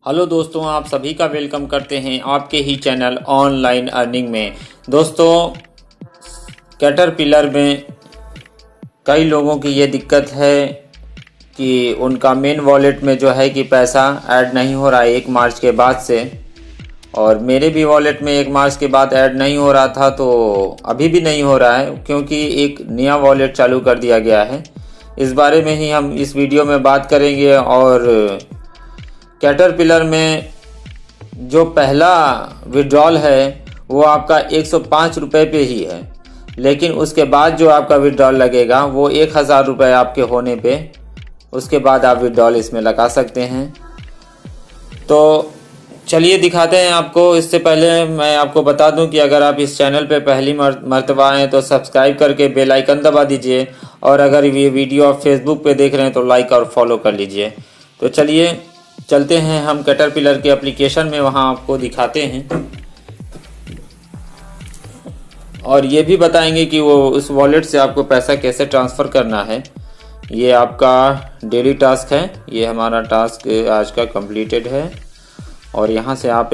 Hello दोस्तों, आप सभी का वेलकम करते हैं आपके ही चैनल ऑनलाइन अर्निंग में। दोस्तों, कैटरपिलर में कई लोगों की ये दिक्कत है कि उनका मेन वॉलेट में जो है कि पैसा ऐड नहीं हो रहा है 1 मार्च के बाद से। और मेरे भी वॉलेट में 1 मार्च के बाद ऐड नहीं हो रहा था, तो अभी भी नहीं हो रहा है क्योंकि एक नया वॉलेट चालू कर दिया गया है। इस बारे में ही हम इस वीडियो में बात करेंगे। और कैटरपिलर में जो पहला विड्रॉल है वो आपका 105 रुपये पे ही है, लेकिन उसके बाद जो आपका विड्रॉल लगेगा वो 1000 रुपये आपके होने पे उसके बाद आप विड्रॉल इसमें लगा सकते हैं। तो चलिए दिखाते हैं आपको। इससे पहले मैं आपको बता दूं कि अगर आप इस चैनल पे पहली मर्तबा आएँ तो सब्सक्राइब करके बेल आइकन दबा दीजिए, और अगर ये वीडियो आप फेसबुक पे देख रहे हैं तो लाइक और फॉलो कर लीजिए। तो चलिए चलते हैं हम कैटरपिलर के एप्लीकेशन में, वहां आपको दिखाते हैं और ये भी बताएंगे कि वो उस वॉलेट से आपको पैसा कैसे ट्रांसफ़र करना है। ये आपका डेली टास्क है, ये हमारा टास्क आज का कंप्लीटेड है। और यहाँ से आप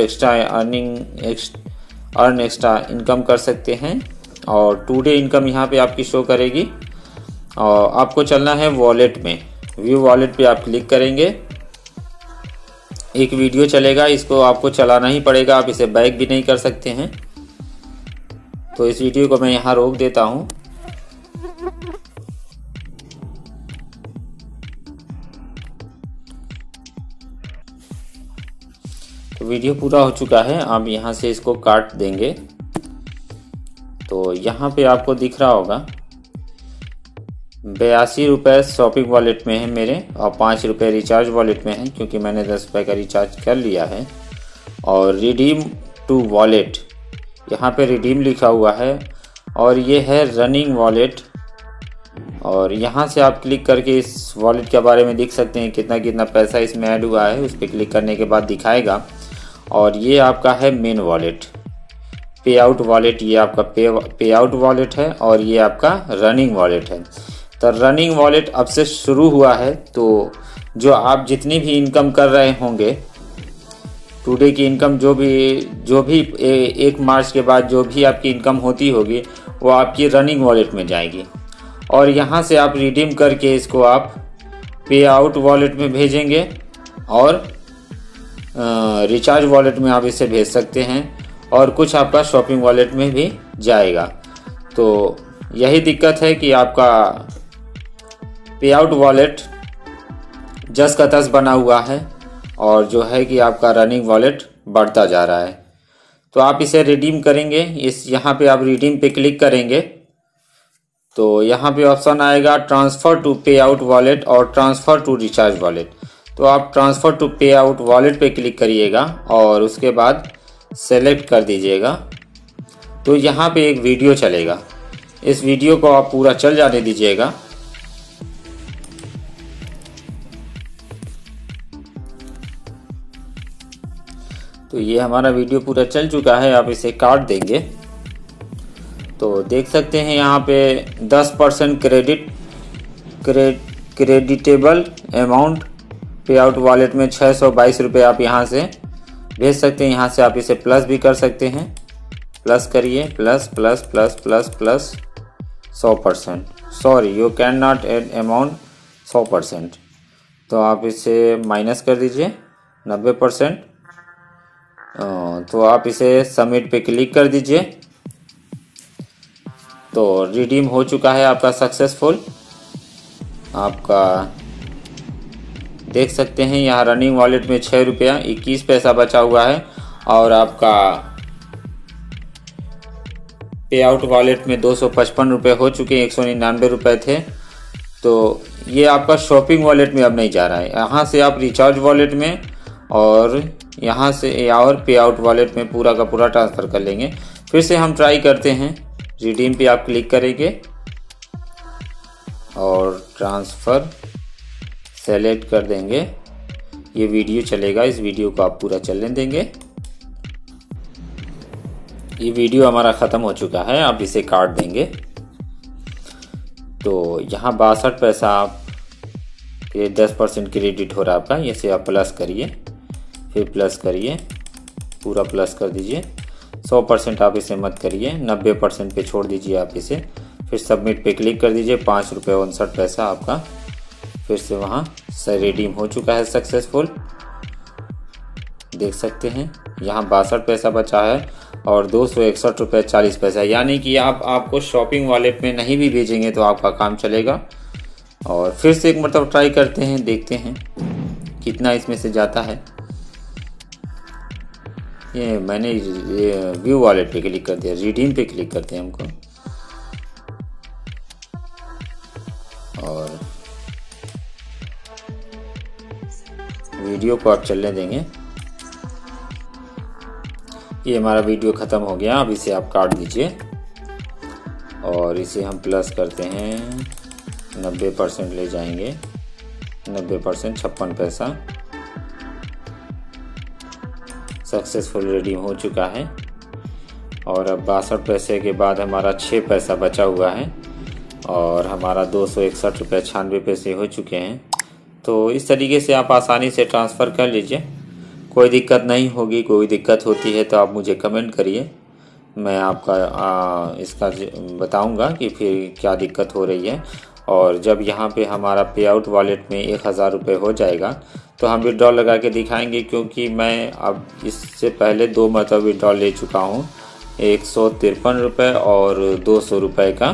अर्न एक्स्ट्रा इनकम कर सकते हैं, और टुडे इनकम यहाँ पे आपकी शो करेगी। और आपको चलना है वॉलेट में, व्यू वॉलेट पे आप क्लिक करेंगे। एक वीडियो चलेगा, इसको आपको चलाना ही पड़ेगा, आप इसे बैक भी नहीं कर सकते हैं। तो इस वीडियो को मैं यहाँ रोक देता हूँ। तो वीडियो पूरा हो चुका है, आप यहाँ से इसको काट देंगे। तो यहाँ पे आपको दिख रहा होगा 82 रुपये शॉपिंग वॉलेट में है मेरे, और 5 रुपये रिचार्ज वॉलेट में है क्योंकि मैंने 10 रुपये का रिचार्ज कर लिया है। और रिडीम टू वॉलेट, यहाँ पे रिडीम लिखा हुआ है, और ये है रनिंग वॉलेट। और यहाँ से आप क्लिक करके इस वॉलेट के बारे में देख सकते हैं कितना कितना पैसा इसमें ऐड हुआ है। उस पर क्लिक करने के बाद दिखाएगा। और ये आपका है main wallet, pay out wallet, ये आपका पे आउट वॉलेट है, और ये आपका रनिंग वॉलेट है। तो रनिंग वॉलेट अब से शुरू हुआ है, तो जो आप जितनी भी इनकम कर रहे होंगे टुडे की इनकम, जो भी 1 मार्च के बाद जो भी आपकी इनकम होती होगी वो आपकी रनिंग वॉलेट में जाएगी। और यहाँ से आप रिडीम करके इसको आप पे आउट वॉलेट में भेजेंगे, और रिचार्ज वॉलेट में आप इसे भेज सकते हैं, और कुछ आपका शॉपिंग वॉलेट में भी जाएगा। तो यही दिक्कत है कि आपका पे आउट वॉलेट जस का तस बना हुआ है, और जो है कि आपका रनिंग वॉलेट बढ़ता जा रहा है। तो आप इसे रिडीम करेंगे, यहाँ पे आप रिडीम पे क्लिक करेंगे तो यहाँ पे ऑप्शन आएगा transfer to pay out wallet और ट्रांसफ़र टू रिचार्ज वॉलेट। तो आप transfer to pay out wallet पे क्लिक करिएगा और उसके बाद सेलेक्ट कर दीजिएगा। तो यहाँ पे एक वीडियो चलेगा, इस वीडियो को आप पूरा चल जाने दीजिएगा। तो ये हमारा वीडियो पूरा चल चुका है, आप इसे काट देंगे। तो देख सकते हैं यहाँ पे 10% creditable amount pay out wallet में 622 रुपये आप यहाँ से भेज सकते हैं। यहाँ से आप इसे प्लस भी कर सकते हैं, प्लस करिए, plus plus plus plus plus 100%, sorry you can not add amount 100%। तो आप इसे माइनस कर दीजिए 90%। तो आप इसे सबमिट पे क्लिक कर दीजिए। तो रिडीम हो चुका है आपका सक्सेसफुल। आपका देख सकते हैं यहाँ रनिंग वॉलेट में 6 रुपया 21 पैसा बचा हुआ है, और आपका पे आउट वॉलेट में 255 रुपये हो चुके हैं, 199 रुपये थे। तो ये आपका शॉपिंग वॉलेट में अब नहीं जा रहा है। यहाँ से आप रिचार्ज वॉलेट में और यहाँ से और पे आउट वॉलेट में पूरा का पूरा ट्रांसफ़र कर लेंगे। फिर से हम ट्राई करते हैं, रिडीम पे आप क्लिक करेंगे और ट्रांसफ़र सेलेक्ट कर देंगे। ये वीडियो चलेगा, इस वीडियो को आप पूरा चलने देंगे। ये वीडियो हमारा ख़त्म हो चुका है, आप इसे काट देंगे। तो यहाँ 62 पैसा आप 10% क्रेडिट हो रहा है आपका, इसे आप प्लस करिए। फिर प्लस करिए, पूरा प्लस कर दीजिए। 100% आप इसे मत करिए, 90% पे छोड़ दीजिए आप इसे। फिर सबमिट पे क्लिक कर दीजिए। 5 रुपये 59 पैसा आपका फिर से वहाँ से रिडीम हो चुका है सक्सेसफुल। देख सकते हैं यहाँ 62 पैसा बचा है और 261 रुपये 40 पैसा, यानी कि आपको शॉपिंग वॉलेट में नहीं भी भेजेंगे तो आपका काम चलेगा। और फिर से एक मतलब ट्राई करते हैं, देखते हैं कितना इसमें से जाता है। ये मैंने व्यू वॉलेट पे क्लिक कर दिया, रिडीम पे क्लिक करते हैं हमको, और वीडियो को आप चलने देंगे। ये हमारा वीडियो ख़त्म हो गया। अब इसे आप काट दीजिए और इसे हम प्लस करते हैं, 90% ले जाएंगे, 90% 56 पैसा सक्सेसफुल रिडीम हो चुका है। और अब 62 पैसे के बाद हमारा 6 पैसा बचा हुआ है और हमारा 261 रुपये 96 पैसे हो चुके हैं। तो इस तरीके से आप आसानी से ट्रांसफ़र कर लीजिए, कोई दिक्कत नहीं होगी। कोई दिक्कत होती है तो आप मुझे कमेंट करिए, मैं आपका इसका बताऊंगा कि फिर क्या दिक्कत हो रही है। और जब यहाँ पे हमारा पे आउट वॉलेट में 1000 रुपये हो जाएगा तो हम विड्रॉल लगा के दिखाएंगे, क्योंकि मैं अब इससे पहले 2 मरतबा विड्रॉल ले चुका हूँ, 153 रुपये और 200 रुपये का।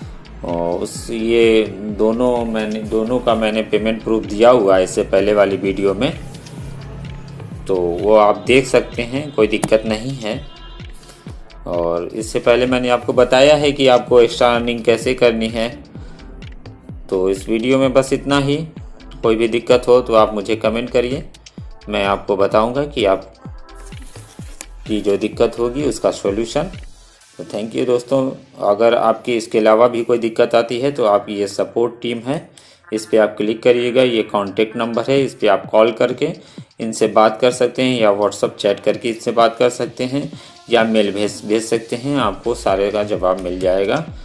ये दोनों का मैंने पेमेंट प्रूफ दिया हुआ है इससे पहले वाली वीडियो में, तो वो आप देख सकते हैं, कोई दिक्कत नहीं है। और इससे पहले मैंने आपको बताया है कि आपको एक्स्ट्रा अर्निंग कैसे करनी है। तो इस वीडियो में बस इतना ही। कोई भी दिक्कत हो तो आप मुझे कमेंट करिए, मैं आपको बताऊंगा कि आप की जो दिक्कत होगी उसका सॉल्यूशन। तो थैंक यू दोस्तों। अगर आपकी इसके अलावा भी कोई दिक्कत आती है तो आप ये सपोर्ट टीम है, इस पर आप क्लिक करिएगा, ये कॉन्टेक्ट नंबर है, इस पर आप कॉल करके इनसे बात कर सकते हैं या व्हाट्सअप चैट करके इससे बात कर सकते हैं या मेल भेज सकते हैं, आपको सारे का जवाब मिल जाएगा।